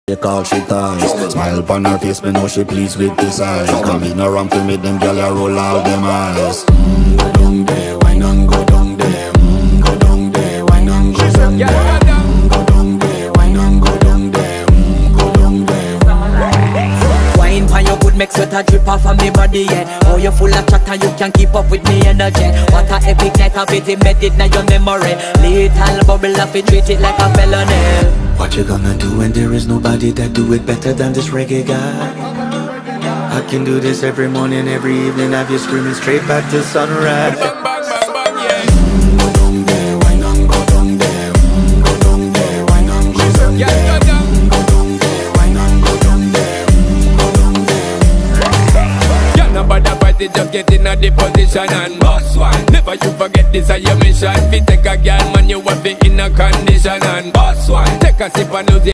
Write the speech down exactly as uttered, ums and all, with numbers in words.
She call she ties. Smile upon her face, me know she pleased with this eyes. Come in around to make them gyal a roll out them eyes. Mm, go down there, wine and go down there. Mm, go down there, wine and go down there. Mm, go down there, wine and go down there. Mm, go down there. Wine pan your good make sweat a drip off of me body, yeah. Oh, you full of chat and you can keep up with me energy. What a epic night of it, embedded in your memory. Little bubble of it, treat it like a felony. What you gonna do when there is nobody that do it better than this reggae guy? I can do this every morning, every evening, have you screaming straight back to sunrise. Bang, bang, bang, bang, yeah. Mm, go down there, wine and go down there. Mm, go down there, wine and go down there. Mm, go down there, wine and go down there. Mm, go down there. You're not bad about it, just get in a the position and boss one. Never you forget this is your mission. If you take a girl, man, you want be in a condition and boss one. Take a sip and lose it.